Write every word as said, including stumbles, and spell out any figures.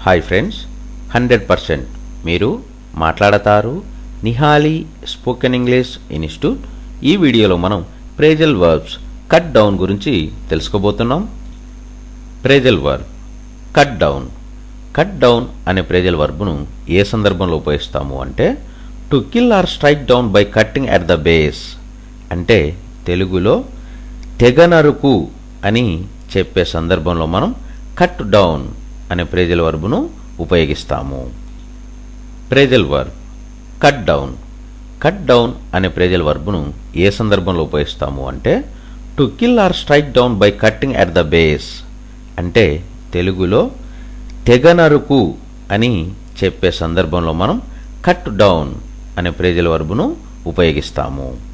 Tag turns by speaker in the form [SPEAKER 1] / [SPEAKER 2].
[SPEAKER 1] Hi friends, hundred percent మీరు మాట్లాడతారు Nihali spoken English institute. ఈ వీడియోలో మనం ప్రేజల్ వర్బ్స్ కట్ డౌన్ గురించి తెలుసుకోబోతున్నాం. Phrasal verb cut down. Cut down అనే ప్రేజల్ వర్బ్ను ఏ సందర్భంలో ఉపయోగిస్తాము అంటే to kill or strike down by cutting at the base. అంటే తెలుగులో తెగనరుకు అని చెప్పే సందర్భంలో మనం కట్ డౌన్ అనే ప్రేజల్ వర్బ్ను ఉపయోగిస్తాము. Phrasal verb cut down. Cut down అనే ప్రేజల్ వర్బ్ను ఏ సందర్భంలో ఉపయోగిస్తాము అంటే to kill or strike down by cutting at the base. అంటే తెలుగులో తెగనరుకు అని చెప్పే సందర్భంలో మనం కట్ డౌన్ అనే ప్రేజల్ వర్బ్ను ఉపయోగిస్తాము.